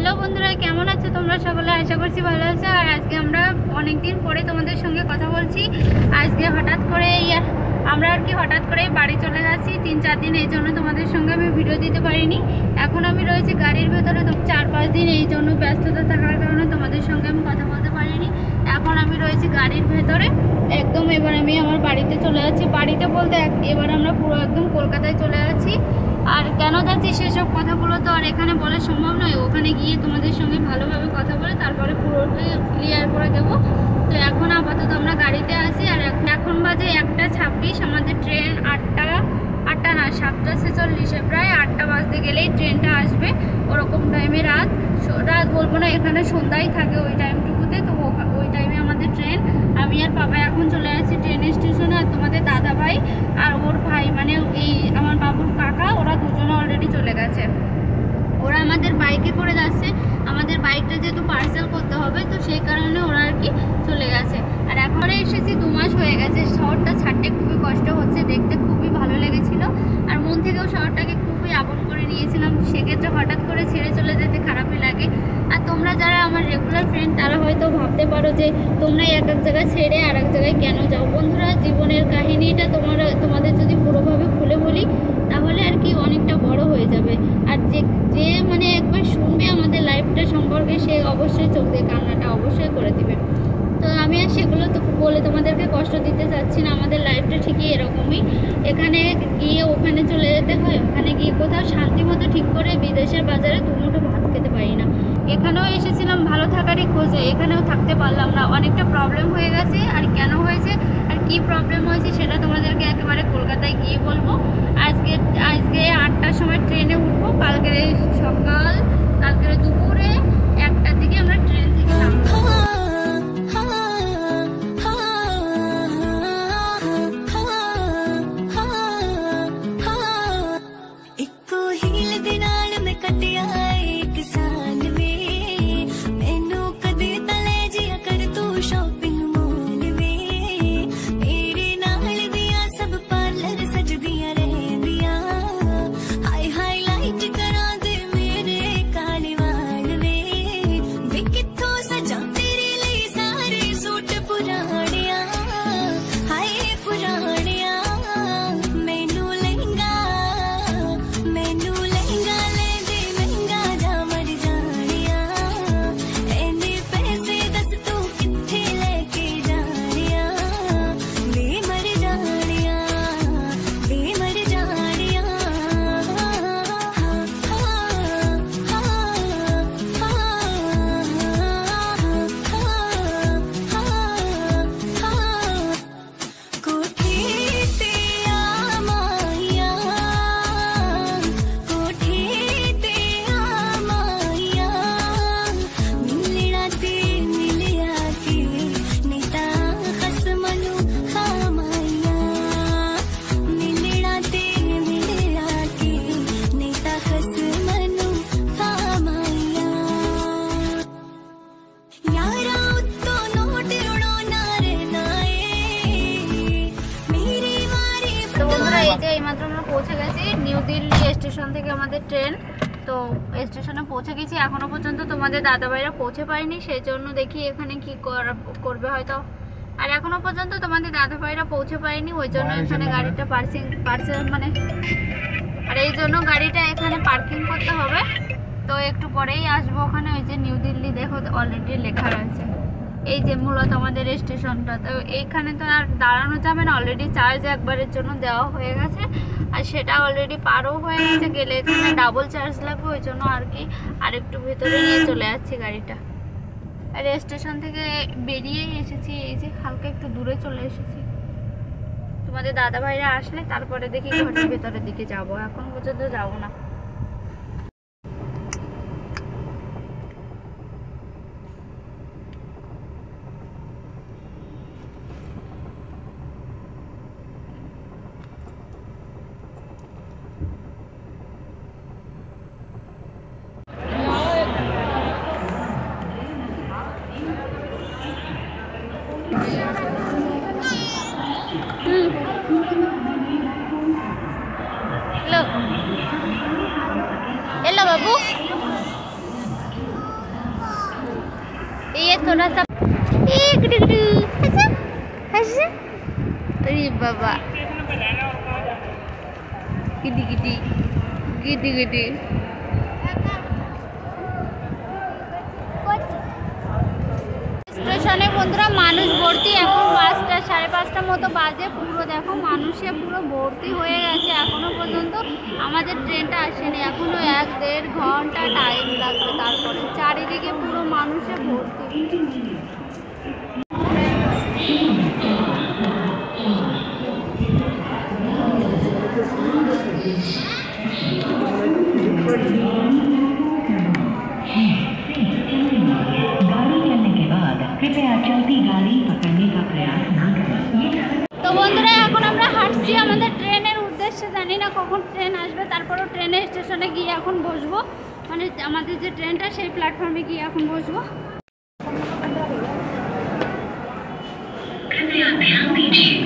Hello বন্ধুরা, কেমন আছো তোমরা সকলে? আশা করছি ভালো আছো। আর আজকে আমরা অনেক দিন পরে তোমাদের সঙ্গে কথা বলছি। আজকে হঠাৎ করে হঠাৎ করে বাড়ি চলে যাচ্ছি 3-4 দিন, এই জন্য তোমাদের সঙ্গে আমি ভিডিও দিতে পারিনি। এখন আমি রয়েছি গাড়ির ভেতরে, তো 4-5 দিন এই জন্য ব্যস্ততা থাকার কারণে তোমাদের সঙ্গে আমি কথা বলতে পারিনি। এখন আমি রয়েছি গাড়ির ভেতরে একদম। এবার আমি আমার বাড়িতে চলে যাচ্ছি। বাড়িতে বলতে এবার আমরা পুরো একদম কলকাতায় চলে যাচ্ছি। আর কেন যাচ্ছি সেসব কথাগুলো তো আর এখানে বলা সম্ভব নয়। ওখানে গিয়ে তোমাদের সঙ্গে ভালোভাবে কথা বলে তারপরে পুরোটাই ক্লিয়ার করে দেবো। তো এখন আপাতত আমরা গাড়িতে আছি। আর এখন বাজে 1:26। আমাদের ট্রেন 8টা না 7:46, প্রায় 8টা বাজতে গেলেই ট্রেনটা আসবে। ওরকম টাইমে রাত বলবো না, এখানে সন্ধ্যায় থাকে ওই টাইমটুকুতে। তো ওই টাইমে আমাদের ট্রেন। আমি আর বাবা এখন চলে আসছি ট্রেন স্টেশনে। আর তোমাদের দাদা ভাই আর ওর ভাই, মানে এই আমার বাবুর কাকা, ওরা দুজনে অলরেডি চলে গেছে। ওরা আমাদের বাইকে করে যাচ্ছে। আমাদের বাইকটা যেহেতু পার্সেল করতে হবে, তো সেই কারণে ওরা আর কি চলে গেছে। আর এখন এসেছি 2 মাস হয়ে গেছে। শহরটা ছাড়তে খুবই কষ্ট হচ্ছে, দেখতে খুবই ভালো লেগেছিল। আর মন থেকেও শহরটাকে খুবই আপন করে নিয়েছিলাম। সেক্ষেত্রে হঠাৎ করে ছেড়ে চলে যেতে খারাপই লাগে। আর তোমরা যারা আমার রেগুলার ফ্রেন্ড, তারা হয়তো ভাবতে পারো যে তোমরা এক জায়গায় ছেড়ে আর এক জায়গায় কেন যাও। বন্ধুরা, জীবনের কাহিনীটা তোমাদের যদি পুরোভাবে খুলে বলি তাহলে আর কি অনেকটা বড় হয়ে যাবে। আর যে মানে একবার শুনবে আমাদের লাইফটা সম্পর্কে, সে অবশ্যই চোখ দিয়ে কান্নাটা অবশ্যই করে দিবে। তো আমি আর সেগুলো তো বলে তোমাদেরকে কষ্ট দিতে চাচ্ছি না। আমাদের লাইফটা ঠিকই এরকমই। এখানে গিয়ে ওখানে চলে যেতে হয়, ওখানে গিয়ে কোথাও শান্তি মতো ঠিক করে বিদেশের বাজারে দুমুঠো ভাত খেতে পারি না। এখানেও এসেছিলাম ভালো থাকারই খোঁজে, এখানেও থাকতে পারলাম না। অনেকটা প্রবলেম হয়ে গেছে। আর কেন হয়েছে আর কি প্রবলেম হয়েছে সেটা তোমাদেরকে একেবারে কলকাতায় গিয়ে বলবো। আজকে 8টার সময় ট্রেনে উঠবো। কালকের দুপুরে 1টার দিকে আমরা ট্রেন থেকে নামবো। এইমাত্র আমরা পৌঁছে গেছি নিউ দিল্লি স্টেশন থেকে আমাদের ট্রেন। তো স্টেশনে পৌঁছে গেছি। এখনো পর্যন্ত তোমাদের দাদাভাইরা পৌঁছে পায়নি, সেই জন্য দেখি এখানে কি করবে হয়তো। আর এখনো পর্যন্ত তোমাদের দাদাভাইরা পৌঁছে পায়নি, ওই জন্য এখানে গাড়িটা পার্সেল মানে আর এই জন্য গাড়িটা এখানে পার্কিং করতে হবে। তো একটু পরেই আসবো ওখানে। ওই যে নিউ দিল্লি দেখো অলরেডি লেখা রয়েছে। এই যে মূলত আমাদের স্টেশনটা। তো এইখানে তো আর দাঁড়ানো যাবে না, অলরেডি চার্জ একবারের জন্য দেওয়া হয়ে গেছে। আর সেটা অলরেডি পারও হয়ে গেছে, গেলে এখানে ডাবল চার্জ লাগবে। ওই জন্য আর কি আরেকটু ভেতরে নিয়ে চলে যাচ্ছি গাড়িটা। আর স্টেশন থেকে বেরিয়েই এসেছি, এই যে হালকা একটু দূরে চলে এসেছি। তোমাদের দাদা ভাইরা আসলে তারপরে দেখি ঘরের ভেতরের দিকে যাব, এখন পর্যন্ত যাবো না। Look. थोड़ा सा अरे बाबा किटी किटी किटी किटी স্টেশনে বন্ধুরা মানুষ ভর্তি। এখন 5টা 5:30টার মতো বাজে। পুরো দেখো মানুষে পুরো ভর্তি হয়ে গেছে। এখনো পর্যন্ত আমাদের ট্রেনটা আসেনি। এখনো 1-1.5 ঘন্টা টাইম লাগবে। তারপরে চারিদিকে পুরো মানুষে ভর্তি। তো বন্ধুরা এখন আমরা হাঁটছি আমাদের ট্রেনের উদ্দেশ্যে। জানি না কখন ট্রেন আসবে, তারপরও ট্রেনের স্টেশনে গিয়ে এখন বসবো, মানে আমাদের যে ট্রেনটা সেই প্ল্যাটফর্মে গিয়ে এখন বসবো। कृपया ध्यान दीजिए